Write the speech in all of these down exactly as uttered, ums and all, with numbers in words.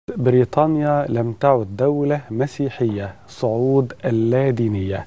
بريطانيا لم تعد دولة مسيحية. صعود اللادينية.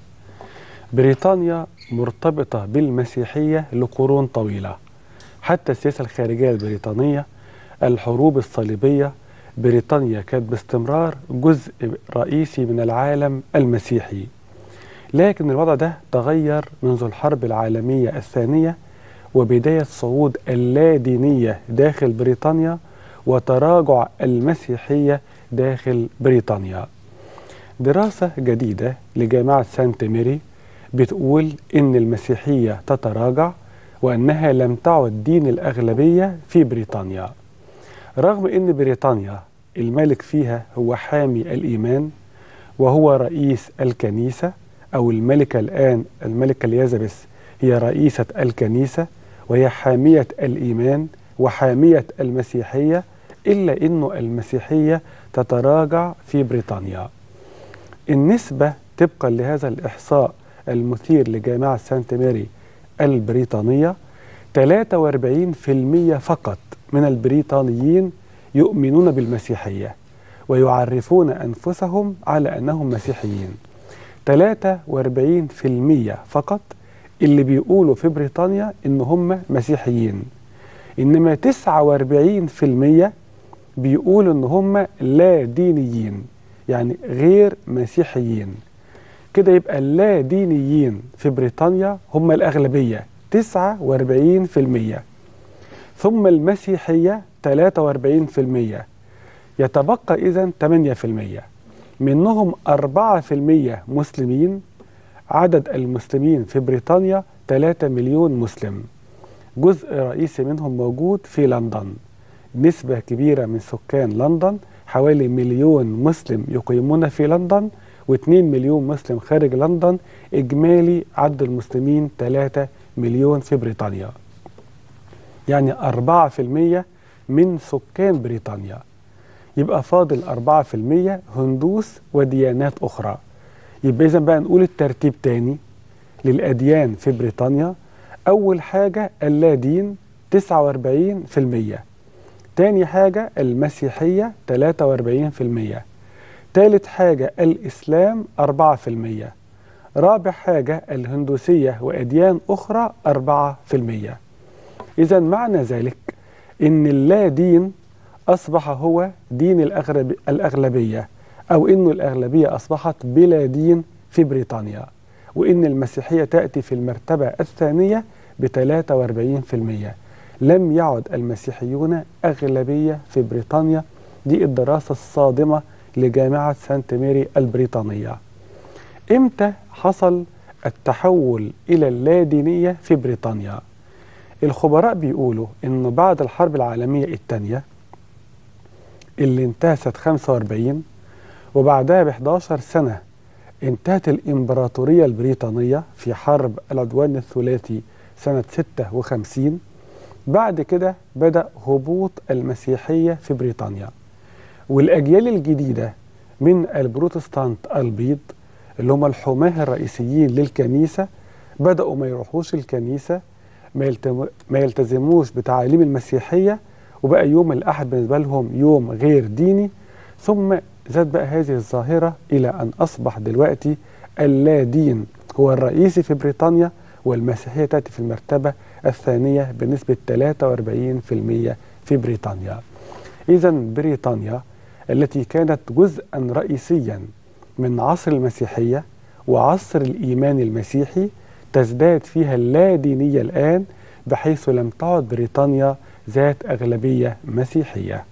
بريطانيا مرتبطة بالمسيحية لقرون طويلة، حتى السياسة الخارجية البريطانية، الحروب الصليبية، بريطانيا كانت باستمرار جزء رئيسي من العالم المسيحي. لكن الوضع ده تغير منذ الحرب العالمية الثانية وبداية صعود اللادينية داخل بريطانيا وتراجع المسيحية داخل بريطانيا. دراسة جديدة لجامعة سانت ميري بتقول إن المسيحية تتراجع وأنها لم تعد دين الأغلبية في بريطانيا، رغم إن بريطانيا الملك فيها هو حامي الإيمان وهو رئيس الكنيسة، أو الملكة الآن الملكة اليزابيث هي رئيسة الكنيسة وهي حامية الإيمان وحامية المسيحية، إلا إنه المسيحية تتراجع في بريطانيا. النسبة طبقا لهذا الإحصاء المثير لجامعة سانت ميري البريطانية، ثلاثة وأربعين بالمئة فقط من البريطانيين يؤمنون بالمسيحية ويعرفون أنفسهم على أنهم مسيحيين. ثلاثة وأربعين بالمئة فقط اللي بيقولوا في بريطانيا إن هم مسيحيين، إنما تسعة وأربعين بالمئة بيقولوا إن هم لا دينيين، يعني غير مسيحيين. كده يبقى اللا دينيين في بريطانيا هم الأغلبية تسعة وأربعين بالمئة، ثم المسيحية ثلاثة وأربعين بالمئة، يتبقى إذن ثمانية بالمئة، منهم أربعة بالمئة مسلمين. عدد المسلمين في بريطانيا ثلاثة مليون مسلم، جزء رئيسي منهم موجود في لندن. نسبة كبيرة من سكان لندن، حوالي مليون مسلم يقيمون في لندن واثنين مليون مسلم خارج لندن. إجمالي عدد المسلمين ثلاثة مليون في بريطانيا، يعني أربعة بالمئة من سكان بريطانيا. يبقى فاضل أربعة بالمئة هندوس وديانات أخرى. يبقى إذن بقى نقول الترتيب تاني للأديان في بريطانيا. أول حاجة اللادين تسعة وأربعين بالمئة، تاني حاجة المسيحية ثلاثة وأربعين بالمئة، تالت حاجة الإسلام أربعة بالمئة، رابع حاجة الهندوسية وأديان أخرى أربعة بالمئة. إذا معنى ذلك إن اللا دين أصبح هو دين الأغلب الأغلبية، أو إنه الأغلبية أصبحت بلا دين في بريطانيا، وإن المسيحية تأتي في المرتبة الثانية ب ثلاثة وأربعين بالمئة. لم يعد المسيحيون أغلبية في بريطانيا. دي الدراسة الصادمة لجامعة سانت ميري البريطانية. إمتى حصل التحول إلى اللادينية في بريطانيا؟ الخبراء بيقولوا إنه بعد الحرب العالمية الثانية اللي انتهت سنة خمسة وأربعين، وبعدها ب إحدى عشرة سنة انتهت الإمبراطورية البريطانية في حرب العدوان الثلاثي سنة ستة وخمسين. بعد كده بدأ هبوط المسيحية في بريطانيا، والأجيال الجديدة من البروتستانت البيض اللي هم الحماة الرئيسيين للكنيسة بدأوا ما يروحوش الكنيسة، ما يلتزموش بتعاليم المسيحية، وبقى يوم الأحد بالنسبة لهم يوم غير ديني. ثم زاد بقى هذه الظاهرة إلى أن أصبح دلوقتي اللا دين هو الرئيسي في بريطانيا، والمسيحية تأتي في المرتبة الثانية بنسبة ثلاثة وأربعين بالمئة في بريطانيا. إذا بريطانيا التي كانت جزءا رئيسيا من عصر المسيحية وعصر الإيمان المسيحي تزداد فيها اللادينية الآن، بحيث لم تعد بريطانيا ذات أغلبية مسيحية.